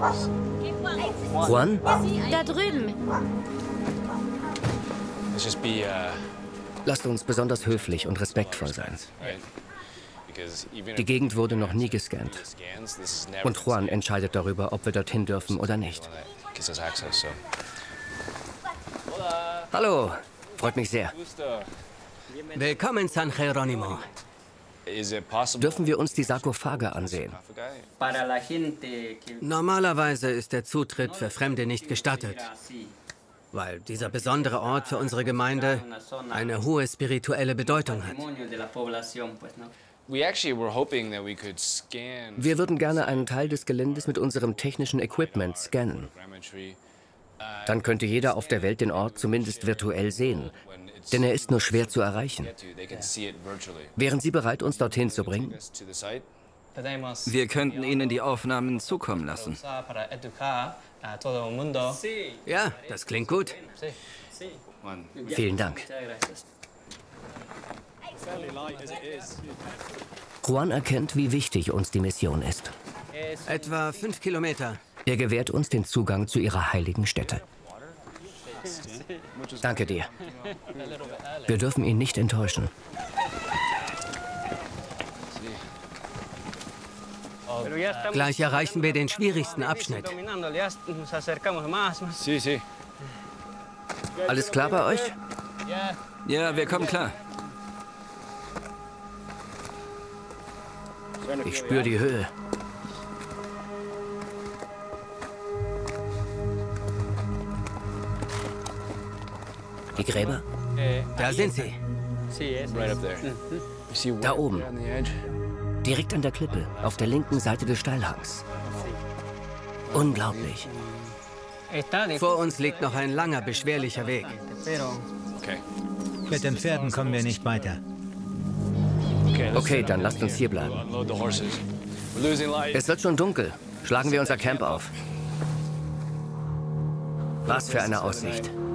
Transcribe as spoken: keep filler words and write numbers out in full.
Juan? Da drüben. Lasst uns besonders höflich und respektvoll sein. Die Gegend wurde noch nie gescannt. Und Juan entscheidet darüber, ob wir dorthin dürfen oder nicht. Hallo, freut mich sehr. Willkommen, San Jerónimo. Dürfen wir uns die Sarkophage ansehen? Normalerweise ist der Zutritt für Fremde nicht gestattet, weil dieser besondere Ort für unsere Gemeinde eine hohe spirituelle Bedeutung hat. Wir würden gerne einen Teil des Geländes mit unserem technischen Equipment scannen. Dann könnte jeder auf der Welt den Ort zumindest virtuell sehen, denn er ist nur schwer zu erreichen. Wären Sie bereit, uns dorthin zu bringen? Wir könnten Ihnen die Aufnahmen zukommen lassen. Ja, das klingt gut. Vielen Dank. Juan erkennt, wie wichtig uns die Mission ist. Etwa fünf Kilometer. Er gewährt uns den Zugang zu ihrer heiligen Stätte. Danke dir. Wir dürfen ihn nicht enttäuschen. Gleich erreichen wir den schwierigsten Abschnitt. Alles klar bei euch? Ja, wir kommen klar. Ich spüre die Höhe. Die Gräber? Da sind sie. Da oben. Direkt an der Klippe, auf der linken Seite des Steilhangs. Unglaublich. Vor uns liegt noch ein langer, beschwerlicher Weg. Mit den Pferden kommen wir nicht weiter. Okay, dann lasst uns hier bleiben. Es wird schon dunkel. Schlagen wir unser Camp auf. Was für eine Aussicht.